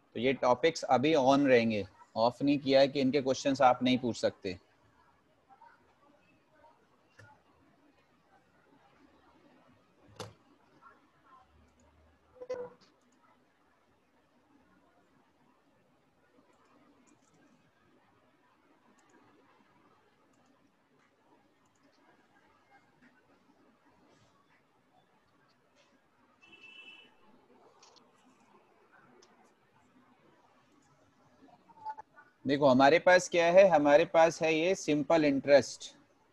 तो ये टॉपिक्स अभी ऑन रहेंगे, ऑफ नहीं किया है कि इनके क्वेश्चंस आप नहीं पूछ सकते। देखो हमारे पास क्या है, हमारे पास है ये सिंपल इंटरेस्ट।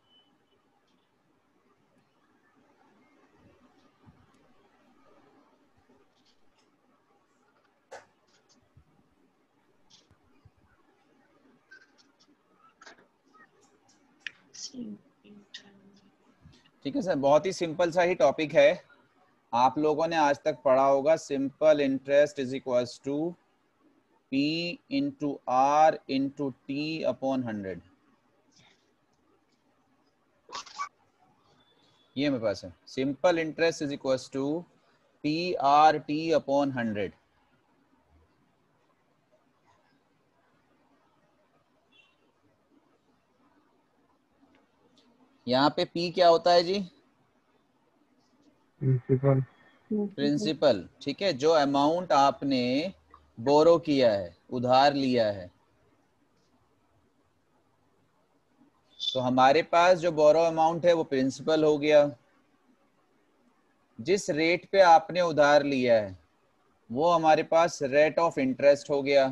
ठीक है सर, बहुत ही सिंपल सा ही टॉपिक है, आप लोगों ने आज तक पढ़ा होगा। Simple interest is equals to P into R into T upon 100। ये मेरे पास है, simple interest is equals to PRT upon 100। यहाँ पे P क्या होता है जी? प्रिंसिपल। प्रिंसिपल। ठीक है, जो अमाउंट आपने बोरो किया है, उधार लिया है, तो हमारे पास जो बोरो अमाउंट है वो प्रिंसिपल हो गया। जिस रेट पे आपने उधार लिया है वो हमारे पास रेट ऑफ इंटरेस्ट हो गया,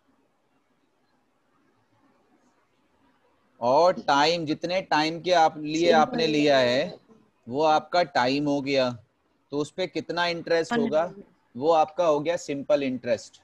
और टाइम, जितने टाइम के आप लिए आपने लिया है वो आपका टाइम हो गया, तो उस पे कितना इंटरेस्ट होगा, वो आपका हो गया सिंपल इंटरेस्ट।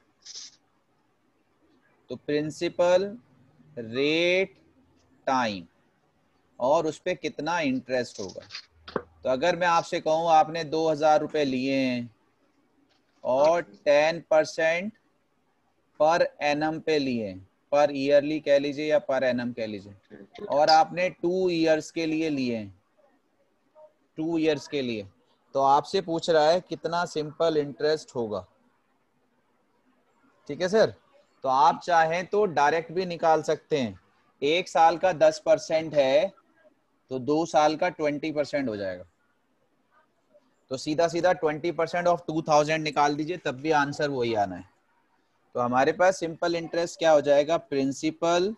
तो प्रिंसिपल, रेट, टाइम, और उस पे कितना इंटरेस्ट होगा। तो अगर मैं आपसे कहूँ आपने 2000 रुपये लिए हैं और 10% पर एनम पे लिए, पर ईयरली कह लीजिए या पर एनम कह लीजिए, और आपने 2 इयर्स के लिए लिए, 2 इयर्स के लिए, तो आपसे पूछ रहा है कितना सिंपल इंटरेस्ट होगा। ठीक है सर, तो आप चाहें तो डायरेक्ट भी निकाल सकते हैं। 1 साल का 10% है तो 2 साल का 20% हो जाएगा, तो सीधा सीधा 20% ऑफ 2000 निकाल दीजिए, तब भी आंसर वही आना है। तो हमारे पास सिंपल इंटरेस्ट क्या हो जाएगा, प्रिंसिपल,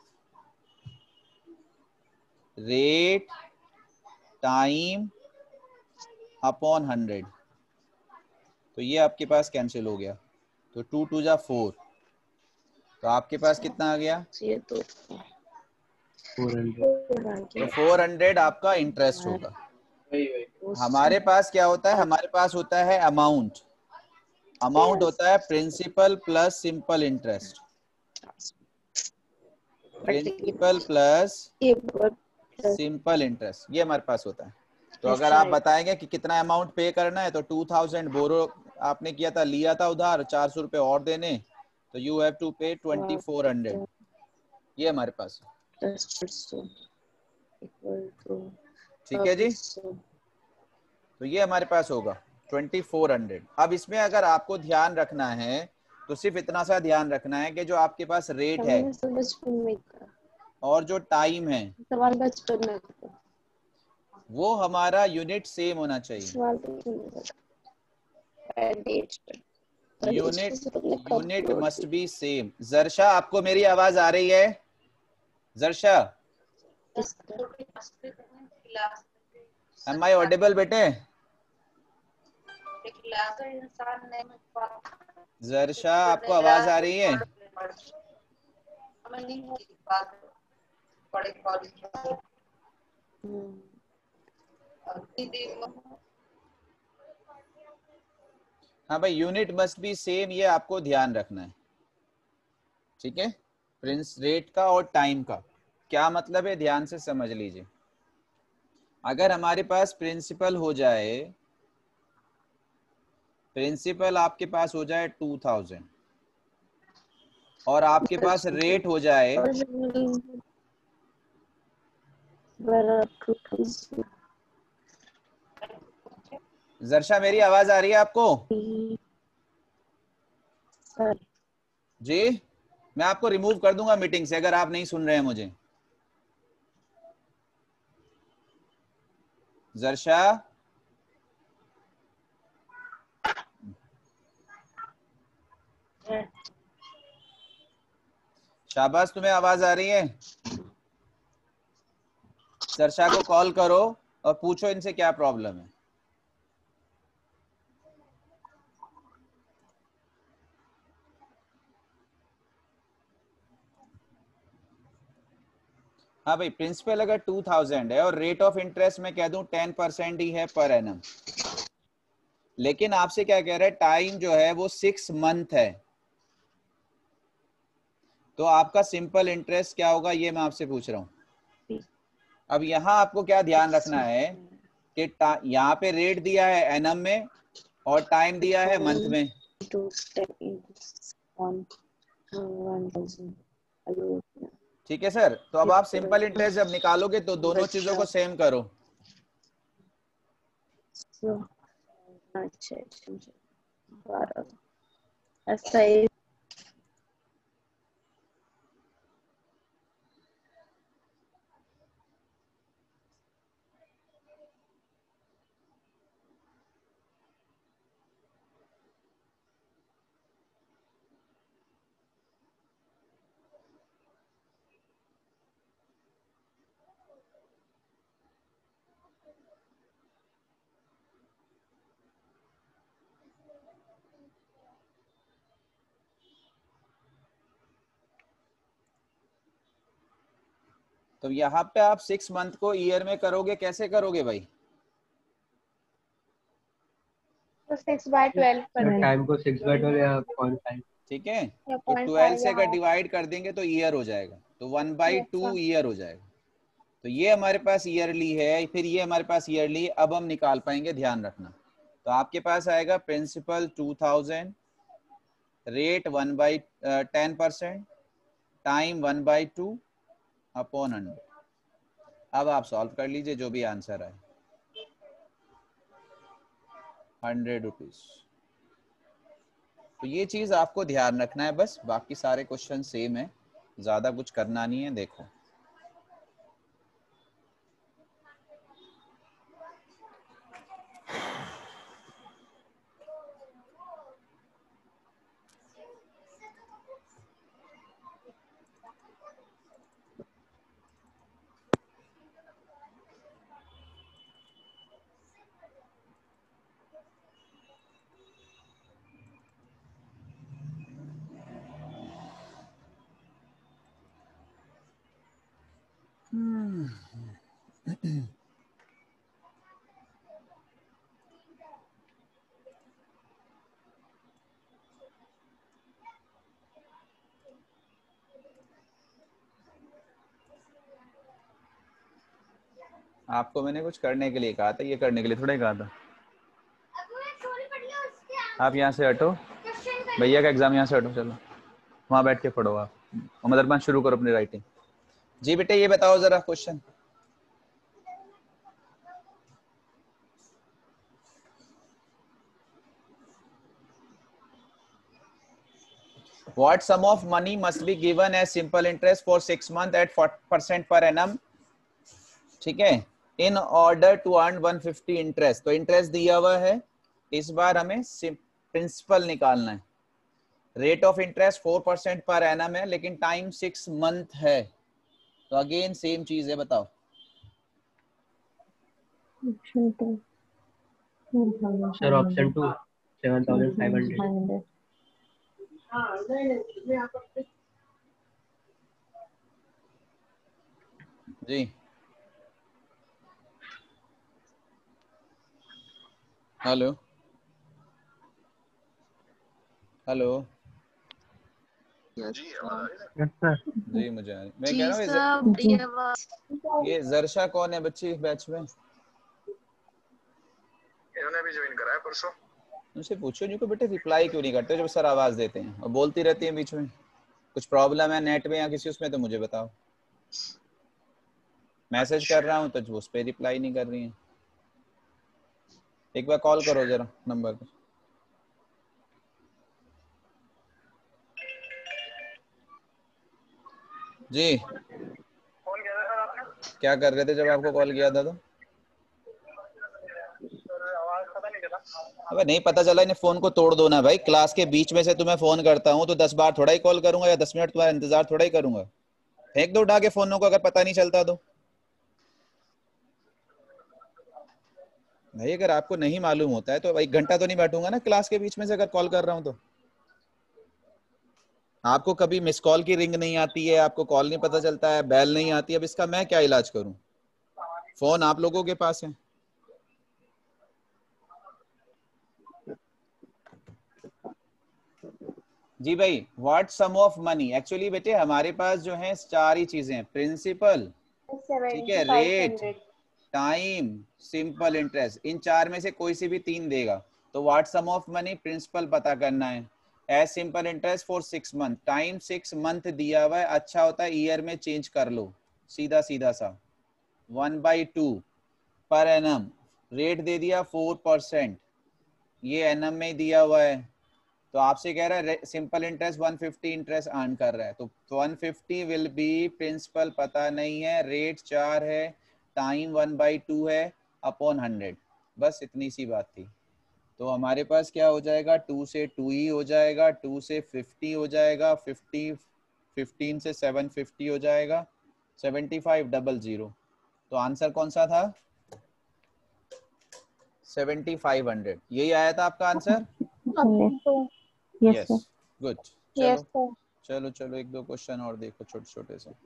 रेट, टाइम अपॉन 100। तो ये आपके पास कैंसिल हो गया, तो 2 2 जा 4, तो आपके पास कितना आ गया, ये तो 400। तो 400 आपका इंटरेस्ट होगा। वही हमारे पास क्या होता है, हमारे पास होता है अमाउंट, अमाउंट होता है principal plus simple interest, principal plus simple interest, ये हमारे पास होता है। तो अगर आप बताएंगे कि कितना अमाउंट पे करना है, तो 2000 बोरो आपने किया था, लिया था उधार, 400 रुपए और देने, तो यू हैव टू पे 2400। ये हमारे पास, ठीक है जी, तो ये हमारे पास होगा 2400। अब इसमें अगर आपको ध्यान रखना है तो सिर्फ इतना सा ध्यान रखना है कि जो आपके पास रेट है बचपन में और जो टाइम है सवाल बचपन में वो हमारा यूनिट सेम होना चाहिए। सवाल यूनिट मस्ट बी सेम। जरशा, आपको मेरी आवाज आ रही है? जरशा, एम आई ऑडिबल बेटे? जरशा, आपको आवाज आ रही है? हाँ भाई, यूनिट मस्ट बी सेम, ये आपको ध्यान रखना है। ठीक है, प्रिंस रेट का और टाइम का क्या मतलब है, ध्यान से समझ लीजिए। अगर हमारे पास प्रिंसिपल हो जाए, प्रिंसिपल आपके पास हो जाए 2000 और आपके पास रेट हो जाए, जरशा मेरी आवाज आ रही है आपको? जी मैं आपको रिमूव कर दूंगा मीटिंग से अगर आप नहीं सुन रहे हैं मुझे। जरशा शाबाश, तुम्हें आवाज आ रही है? जरशा को कॉल करो और पूछो इनसे क्या प्रॉब्लम है। हाँ भाई, प्रिंसिपल अगर 2000 है और रेट ऑफ इंटरेस्ट मैं कह दूं 10% ही है पर एनम, लेकिन आपसे क्या कह रहा है, टाइम जो है वो 6 मंथ है, तो आपका सिंपल इंटरेस्ट क्या होगा ये मैं आपसे पूछ रहा हूँ। अब यहाँ आपको क्या ध्यान रखना है कि यहाँ पे रेट दिया है एनम में और टाइम दिया है मंथ में। ठीक है सर, तो अब आप सिंपल इंटरेस्ट जब निकालोगे तो दोनों चीजों को सेम करो। अच्छा ऐसा ही। तो यहाँ पे आप 6 मंथ को ईयर में करोगे, कैसे करोगे भाई? तो 6/12 टाइम को 6/12 या 0.5। ठीक है, या तो 0.5 12 से या अगर half। डिवाइड कर देंगे तो ईयर हो जाएगा, तो 1/2 अच्छा। ईयर हो जाएगा। तो ये हमारे पास ईयरली है, फिर ये हमारे पास ईयरली है, अब हम निकाल पाएंगे, ध्यान रखना। तो आपके पास आएगा प्रिंसिपल 2000, रेट 1/10%, टाइम 1/2 अपॉन 100। अब आप सॉल्व कर लीजिए जो भी आंसर आए। 100 रुपीज। तो ये चीज आपको ध्यान रखना है बस, बाकी सारे क्वेश्चन सेम है, ज्यादा कुछ करना नहीं है। देखो आपको मैंने कुछ करने के लिए कहा था, ये करने के लिए थोड़ा ही कहा था। आप यहाँ से हटो, भैया का एग्जाम यहाँ से हटो, चलो वहाँ बैठ के पढ़ो आप, और मदरबान शुरू करो अपनी राइटिंग। जी बेटे ये बताओ जरा question. What sum of money must be given as simple interest for 6 months at 4% per annum? ठीक है, in order to earn 150 interest. तो इंटरेस्ट दिया हुआ है, इस बार हमें प्रिंसिपल निकालना है। Rate of interest 4% per annum है, लेकिन टाइम 6 मंथ है, तो अगेन सेम चीज है, बताओ। Sir option 2 7,500। जी हेलो हेलो जी मुझे आ रही। मैं कह रहा हूँ ये जरशा कौन है बच्ची बैच में? इन्होंने भी ज्वाइन करा है परसों। उनसे पूछो जी को, बेटे रिप्लाई क्यों नहीं करते जब सर आवाज देते हैं और बोलती रहती हैं बीच में। कुछ प्रॉब्लम है नेट में या किसी उसमें तो मुझे बताओ। मैसेज कर रहा हूँ तो उस पर रिप्लाई नहीं कर रही हैं। एक बार कॉल करो जरा नंबर पे। जी फोन किया था सर आपने? क्या कर रहे थे जब आपको कॉल किया था? तो सर आवाज पता नहीं चला। अबे नहीं पता चला, इन्हें फोन को तोड़ दो ना भाई। क्लास के बीच में से तुम्हें फोन करता हूँ तो 10 बार थोड़ा ही कॉल करूंगा या 10 मिनट तुम्हारा इंतजार थोड़ा ही करूंगा। फेंक दो उठा के फोनों को अगर पता नहीं चलता तो। भाई अगर आपको नहीं मालूम होता है तो 1 घंटा तो नहीं बैठूंगा ना क्लास के बीच में से अगर कॉल कर रहा हूँ तो। आपको कभी मिस कॉल की रिंग नहीं आती है, आपको कॉल नहीं पता चलता है, बेल नहीं आती है, अब इसका मैं क्या इलाज करूं? फोन आप लोगों के पास है। जी भाई, what sum of money? Actually बेटे हमारे पास जो है 4 ही चीजें हैं, प्रिंसिपल, ठीक है, रेट, 7500। Time, simple interest. इन 4 में से कोई सी भी 3 देगा। तो what sum of money, principal पता करना है, as simple interest for 6 month, time 6 month दिया हुआ है, अच्छा होता है ईयर में चेंज कर लो, सीधा सीधा सा 1/2 पर एनम, रेट दे दिया 4%, ये एनम में ही दिया हुआ है। तो आपसे कह रहा है सिंपल इंटरेस्ट 150 इंटरेस्ट अर्न कर रहा है, तो 150 विल बी, प्रिंसिपल पता नहीं है, रेट 4 है, टाइम 1/2 है, अपॉन 100। बस इतनी सी बात थी। तो हमारे पास क्या हो जाएगा, 2 से 2 ही हो जाएगा, 2 से 50 हो जाएगा, 50 15 से 750 हो जाएगा, 7500। तो आंसर कौन सा था? 7500। यही आया था आपका answer? Yes yes, sir. Good. Yes चलो सर। चलो चलो, 1-2 क्वेश्चन और देखो छोटे छोटे से।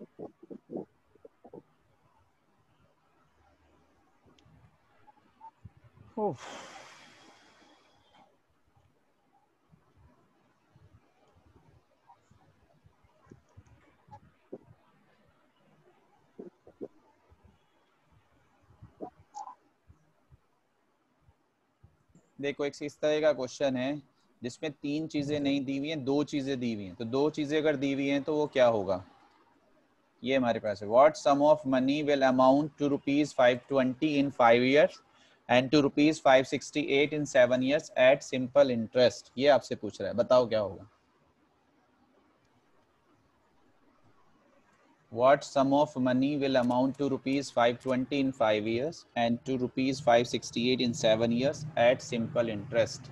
उफ। देखो एक इस तरह का क्वेश्चन है जिसमें 3 चीजें नहीं दी हुई हैं, 2 चीजें दी हुई हैं। तो 2 चीजें अगर दी हुई हैं तो वो क्या होगा? ये हमारे पास है, what sum of money will amount to ₹520 in 5 years and to ₹568 in 7 years at simple interest. ये आपसे पूछ रहा है, बताओ क्या होगा? What sum of money will amount to ₹520 in 5 years and to ₹568 in 7 years at simple interest?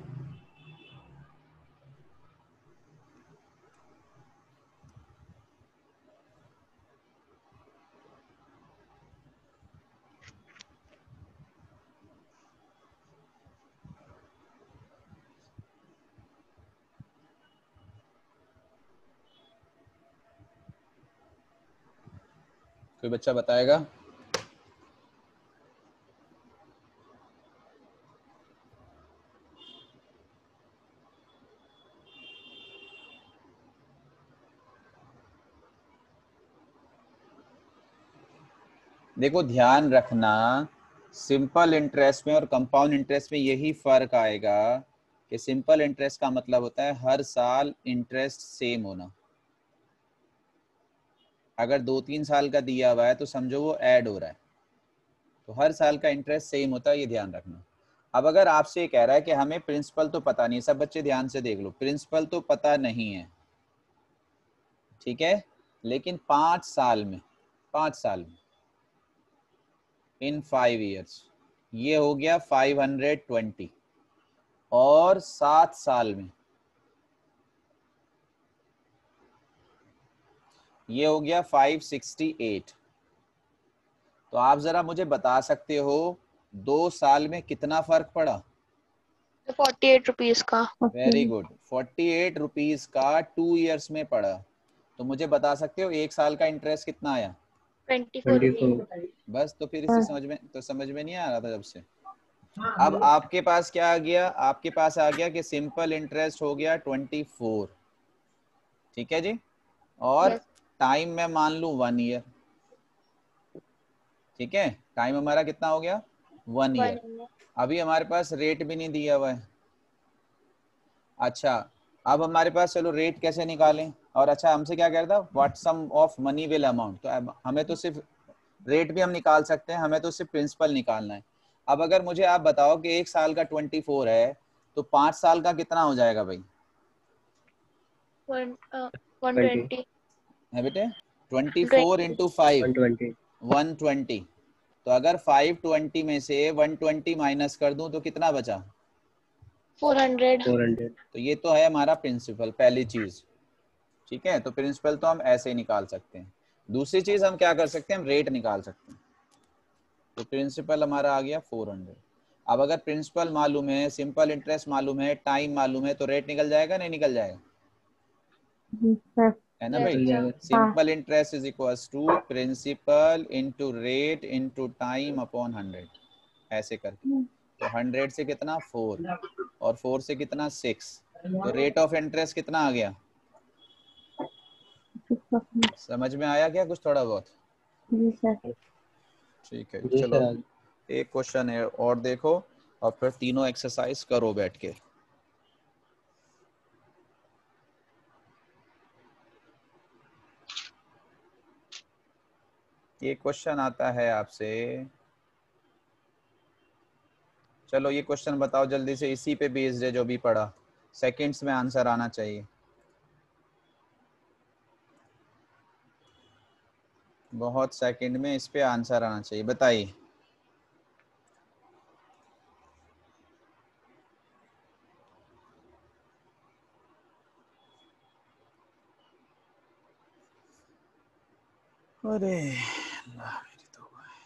कोई बच्चा बताएगा? देखो ध्यान रखना, सिंपल इंटरेस्ट में और कंपाउंड इंटरेस्ट में यही फर्क आएगा कि सिंपल इंटरेस्ट का मतलब होता है हर साल इंटरेस्ट सेम होना। अगर 2-3 साल का दिया हुआ है तो समझो वो ऐड हो रहा है, तो हर साल का इंटरेस्ट सेम होता है, ये ध्यान रखना। अब अगर आपसे कह रहा है कि हमें प्रिंसिपल तो पता नहीं, सब बच्चे ध्यान से देख लो, प्रिंसिपल तो पता नहीं है, ठीक है, लेकिन 5 साल में, 5 साल में इन 5 years, ये हो गया 520, और 7 साल में ये हो गया 568। तो आप जरा मुझे बता सकते हो 2 साल में कितना फर्क पड़ा? 48 रुपीज का। वेरी गुड, 48 रुपीज का 2 years में पड़ा। तो मुझे बता सकते हो 1 साल का इंटरेस्ट कितना आया? 24 रुपीज। बस, तो फिर इसे समझ में नहीं आ रहा था जब से। अब आपके पास क्या आ गया? आपके पास आ गया कि सिंपल इंटरेस्ट हो गया 24, ठीक है जी, और यस। टाइम में मान लूं 1 year, ठीक है, टाइम हमारा कितना हो गया? 1 year। अभी हमारे पास रेट भी नहीं दिया हुआ है। अच्छा, अब हमारे पास, चलो रेट कैसे निकालें? और अच्छा हमसे क्या कह रहा था, what sum of money will amount, तो अब हमें तो सिर्फ रेट भी हम निकाल सकते हैं, हमें तो सिर्फ प्रिंसिपल निकालना है। अब अगर मुझे आप बताओ कि 1 साल का 24 है तो 5 साल का कितना हो जाएगा भाई? 120। है बेटे? 24 इंटू 5 120 120। तो अगर 520 में से 120 माइनस कर दूं तो कितना बचा? 400। 400 तो ये तो है हमारा प्रिंसिपल, पहली चीज। ठीक है, तो प्रिंसिपल तो हम ऐसे ही निकाल सकते हैं। दूसरी चीज हम क्या कर सकते हैं, हम रेट निकाल सकते हैं। तो प्रिंसिपल हमारा आ गया 400। अब अगर प्रिंसिपल मालूम है, सिंपल इंटरेस्ट मालूम है, टाइम मालूम है, तो रेट निकल जाएगा नहीं निकल जाएगा? है ना भाई? निकल जाएगा। Simple interest is equals to principal into rate into time upon 100, ऐसे करके। तो 100 से कितना 4 और 4 से कितना 6, तो रेट ऑफ इंटरेस्ट कितना आ गया? समझ में आया क्या कुछ थोड़ा बहुत? जी सर। ठीक है, जी चलो सर। एक क्वेश्चन है और देखो, और फिर तीनों एक्सरसाइज करो बैठ के। ये क्वेश्चन आता है आपसे, चलो ये क्वेश्चन बताओ जल्दी से, इसी पे बेस्ड है जो भी पढ़ा, सेकंड्स में आंसर आना चाहिए। बहुत सेकंड में इस पे आंसर आना चाहिए, बताइए। अरे अल्लाह, मेरी तौबा है।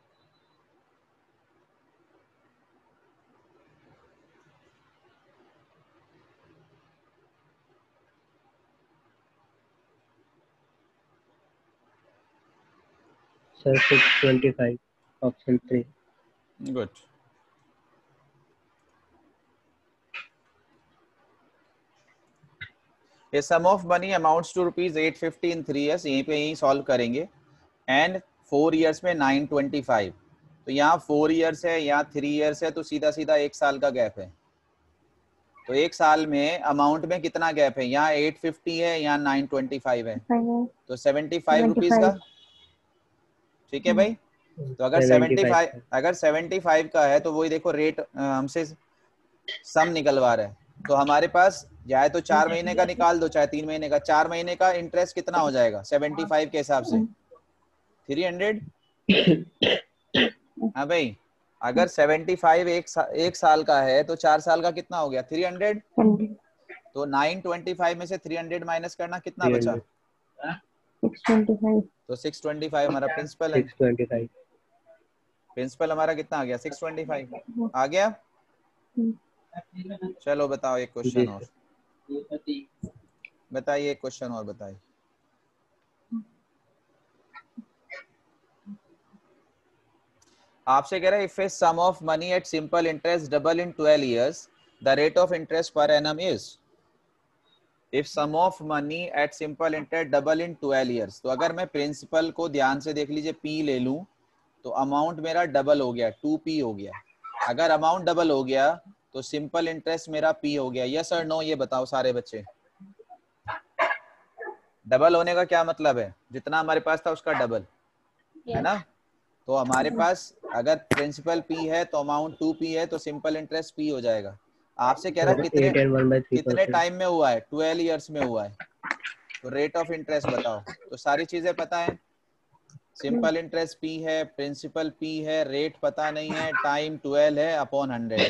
Sir 625 option 3। Good. A sum of money amounts to ₹850 in 3 years, यहीं पे यहीं सॉल्व करेंगे, एंड 4 years में 925। तो यहाँ 4 years है, यहाँ 3 years है, तो सीधा सीधा एक साल का गैप है। तो एक साल में अमाउंट में कितना गैप है? यहाँ 850 है, यहाँ 925 है, तो 75 रुपीज का। ठीक है भाई? तो अगर 75 का है तो वही देखो रेट हमसे सम निकलवा रहा है। तो हमारे पास चाहे तो 4 महीने का निकाल दो, चाहे 3 महीने का। 4 महीने का इंटरेस्ट कितना हो जाएगा 75 के हिसाब से? 300। हाँ भाई, अगर 75 एक साल का है तो 4 साल का कितना हो गया? 300। तो 925 में से 300 माइनस करना, कितना बचा? 625। तो 625 हमारा प्रिंसिपल है। 625 प्रिंसिपल हमारा कितना आ गया? 625 आ गया। चलो बताओ एक जी क्वेश्चन और सर। बताइए, एक क्वेश्चन और बताइए। आपसे कह रहा है if a sum of money at simple interest double in 12 years the rate of interest per annum is. If sum of money at simple interest double in 12 years, तो अगर मैं प्रिंसिपल को ध्यान से देख लीजिए P ले लूं तो अमाउंट मेरा डबल हो गया, 2P हो गया। अगर अमाउंट डबल हो गया तो सिंपल इंटरेस्ट मेरा P हो गया। यस और नो, ये बताओ सारे बच्चे। डबल होने का क्या मतलब है? जितना हमारे पास था उसका डबल, है ना? तो हमारे पास अगर प्रिंसिपल P है तो अमाउंट 2P है, तो सिंपल इंटरेस्ट P हो जाएगा। आपसे कह रहा है कितने 8 and 1/3%। कितने टाइम में हुआ है? 12 इयर्स में हुआ है। तो रेट ऑफ इंटरेस्ट बताओ। तो सारी चीजें पता है, सिंपल इंटरेस्ट P है, प्रिंसिपल P है, रेट पता नहीं है, टाइम 12 है अपॉन 100।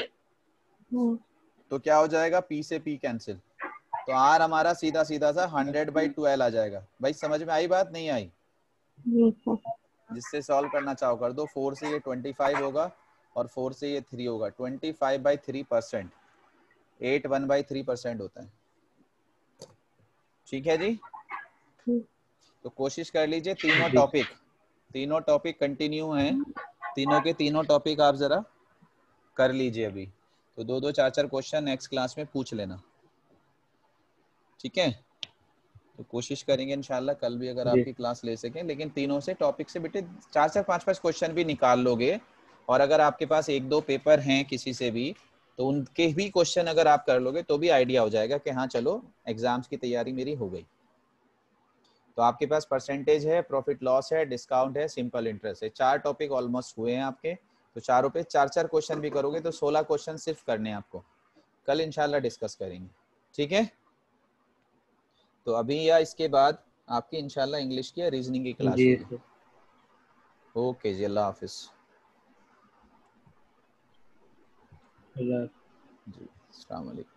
तो क्या हो जाएगा? P से P कैंसिल, तो R हमारा सीधा सीधा सा 100/12 आ जाएगा। भाई समझ में आई बात, नहीं आई? जिससे सॉल्व करना चाहो कर दो। 4 से ये 25 होगा और 4 से ये 3 होगा। 25/3%, 8 1/3% होता है। ठीक है जी? तो कोशिश कर लीजिए, तीनों टॉपिक कंटिन्यू हैं, तीनों के तीनों टॉपिक आप जरा कर लीजिए अभी। तो 2-2 4-4 क्वेश्चन नेक्स्ट क्लास में पूछ लेना, ठीक है? तो कोशिश करेंगे इंशाल्लाह कल भी अगर आपकी क्लास ले सकें, लेकिन तीनों से टॉपिक से बेटे 4-4 5-5 क्वेश्चन भी निकाल लोगे, और अगर आपके पास 1-2 पेपर हैं किसी से भी तो उनके भी क्वेश्चन अगर आप कर लोगे तो भी आइडिया हो जाएगा कि हाँ चलो एग्जाम्स की तैयारी मेरी हो गई। तो आपके पास परसेंटेज है, प्रॉफिट लॉस है, डिस्काउंट है, सिंपल इंटरेस्ट है, 4 टॉपिक ऑलमोस्ट हुए हैं आपके। तो चारों पे 4-4 क्वेश्चन भी करोगे तो 16 क्वेश्चन सिर्फ करने हैं आपको। कल इंशाल्लाह डिस्कस करेंगे, ठीक है? तो अभी या इसके बाद आपकी इंशाल्लाह इंग्लिश की या रीजनिंग की क्लास जी होगी। सर। ओके जी, अल्लाह हाफिज अल्लाह। जी, अस्सलाम वालेकुम।